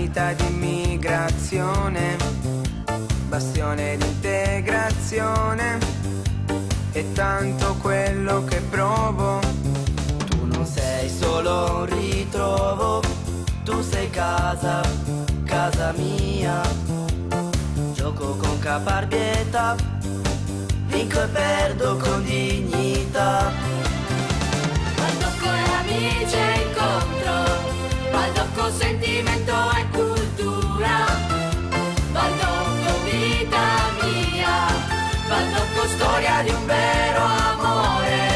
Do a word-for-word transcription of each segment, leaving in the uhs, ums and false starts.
vita di immigrazione, bastione di integrazione, e tanto quello che provo. Tu non sei solo un ritrovo, tu sei casa, casa mia. Gioco con caparbietà, vinco e perdo con dignità. Vado con amici e incontro, vado con sentimento e cultura, vado con vita mia, vado con storia di un vero amore.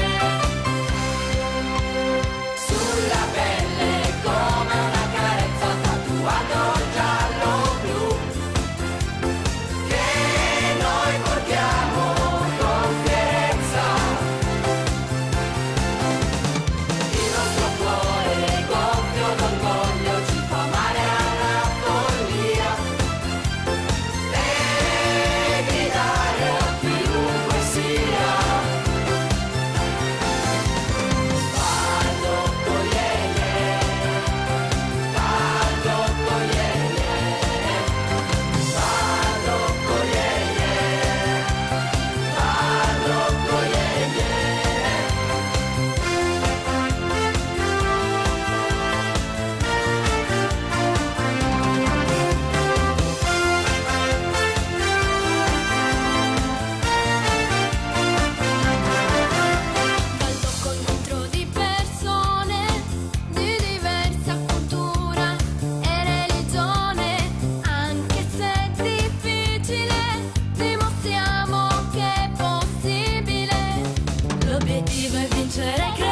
Sulla pelle come una carezza tatuato giallo-blu, che noi portiamo con fierezza. Il nostro cuore gonfio d'orgoglio ci fa male alla follia, e gridare a chiunque sia. Baldocco ieye, Baldocco ieye, Baldocco ieye, Baldocco ieye. Vado con incontro di persone di diversa cultura e religione, anche se è difficile, dimostriamo che è possibile. L'obiettivo è vincere e credere.